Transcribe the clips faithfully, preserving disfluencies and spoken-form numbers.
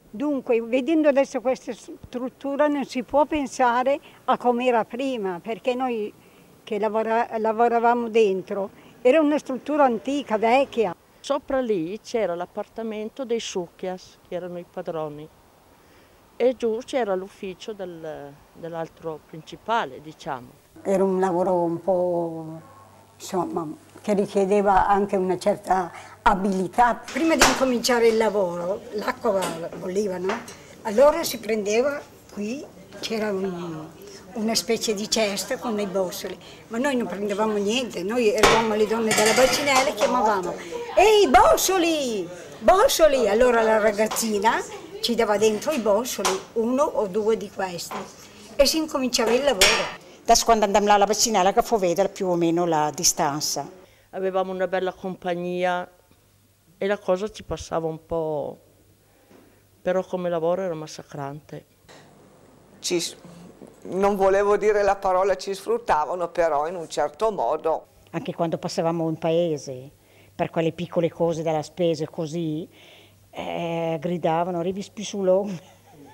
Dunque, vedendo adesso questa struttura non si può pensare a come era prima, perché noi che lavora, lavoravamo dentro era una struttura antica, vecchia. Sopra lì c'era l'appartamento dei Succhias, che erano i padroni, e giù c'era l'ufficio del, dell'altro principale, diciamo. Era un lavoro un po', insomma, che richiedeva anche una certa abilità. Prima di incominciare il lavoro, l'acqua bolliva, no? Allora si prendeva qui, c'era un, una specie di cesta con dei bossoli, ma noi non prendevamo niente, noi eravamo le donne della bacinella e chiamavamo «Ehi, bossoli! Bossoli!» Allora la ragazzina ci dava dentro i bossoli, uno o due di questi, e si incominciava il lavoro. Da quando andammo alla bacinella che fu vedere più o meno la distanza. Avevamo una bella compagnia e la cosa ci passava un po', però come lavoro era massacrante. Ci, non volevo dire la parola ci sfruttavano, però in un certo modo. Anche quando passavamo in paese, per quelle piccole cose della spesa così, eh, gridavano, arrivi più sull'onda.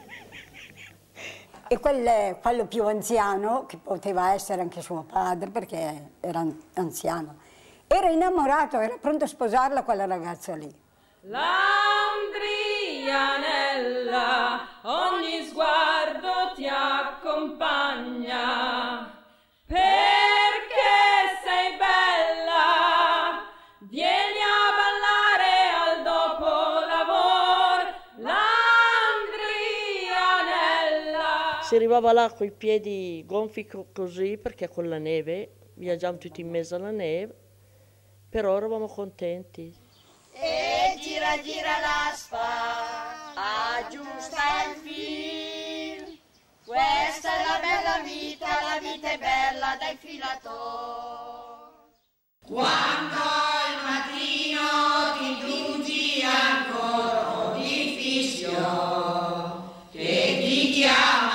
E quel, quello più anziano, che poteva essere anche suo padre, perché era anziano, era innamorato, era pronto a sposarla quella ragazza lì. Landrianella, ogni sguardo ti accompagna, perché sei bella, vieni a ballare al dopolavoro, Landrianella. Si arrivava là coi piedi gonfi così, perché con la neve, viaggiavamo tutti in mezzo alla neve, però eravamo contenti. E gira gira l'aspa, aggiusta il fil, questa è la bella vita, la vita è bella dai filatori. Quando al mattino ti giungi ancora di fischio, che ti chiama